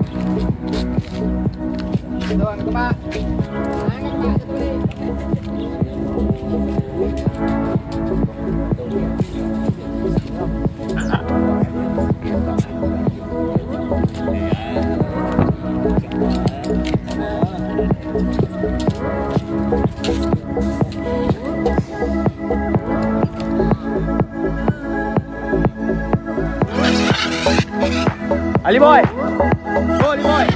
Doon ka ba? Angin ba? Ali boy! Go, Ali boy!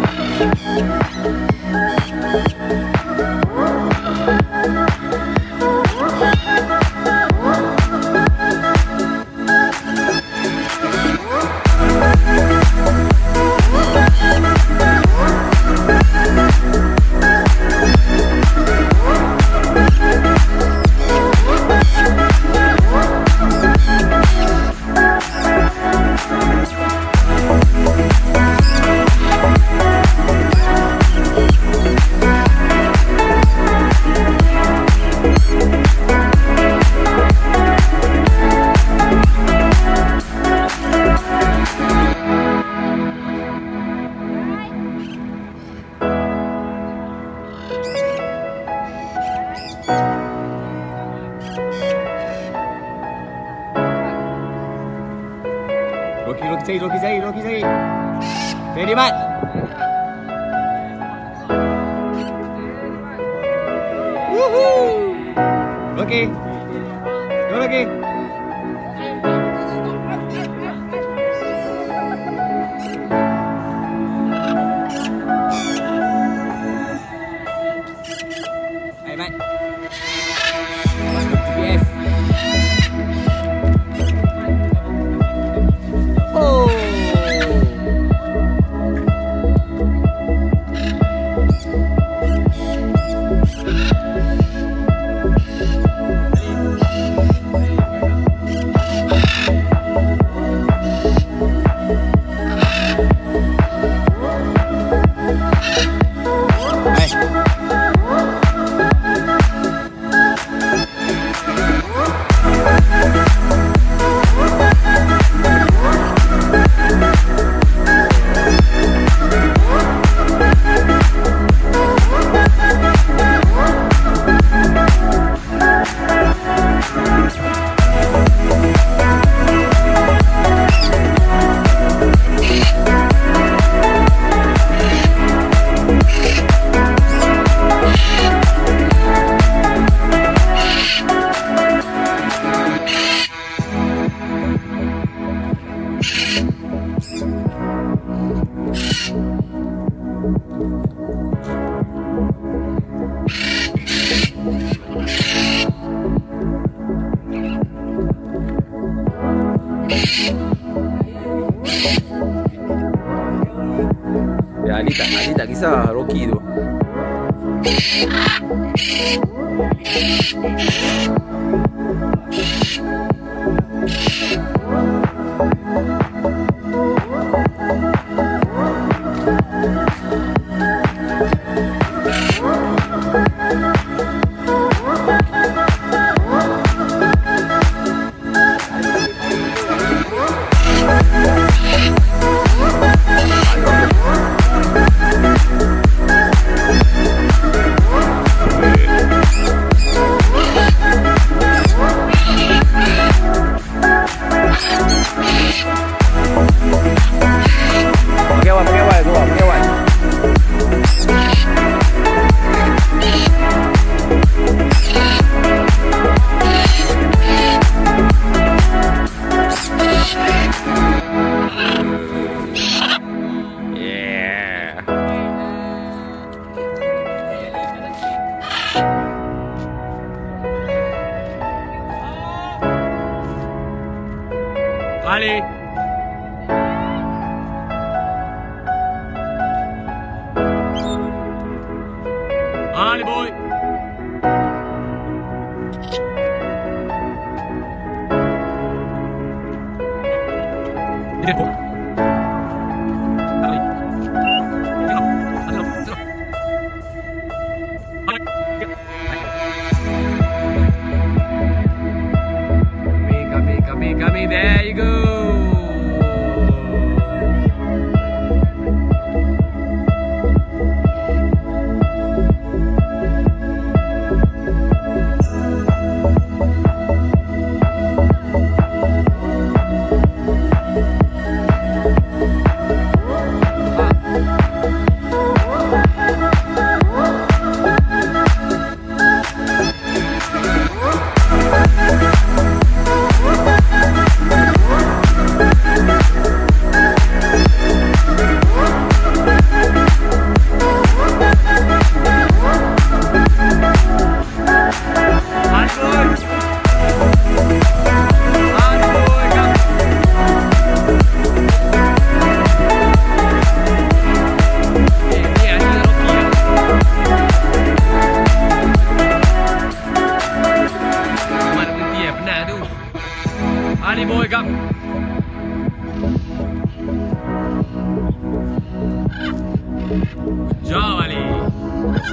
Rocky Zai. Ready, Mat? Woohoo! Rocky. Go, Rocky. Hey, Mat. Masuk GPS. Oh. Ya, Ali tak kisah Rocky tu.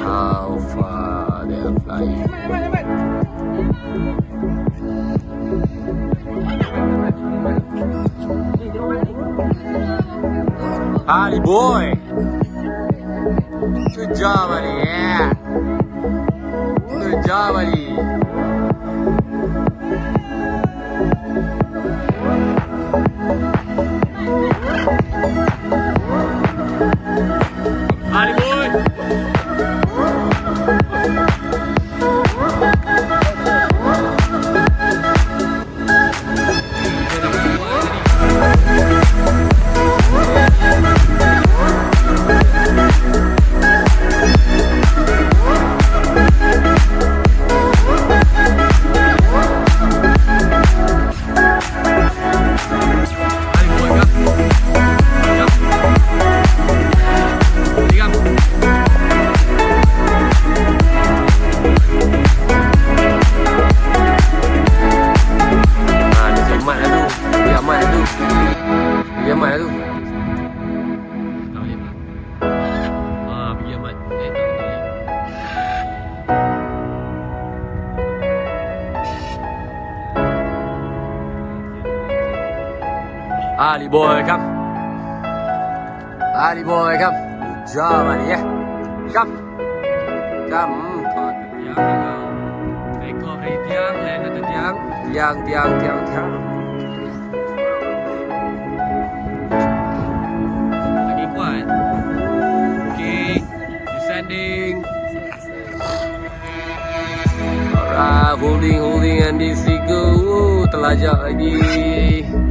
How far they are flying. Ali boy. Good job, Ali. Yeah. Good job, Ali. Ali boy. Ali boy ครับ Ali boy ครับ Good job Ali ya ครับครับถอดยางแล้วไอ้กอบไอ้tiang แลนแต่tiang lagi kuat okay you sending alright holding and this go telajak lagi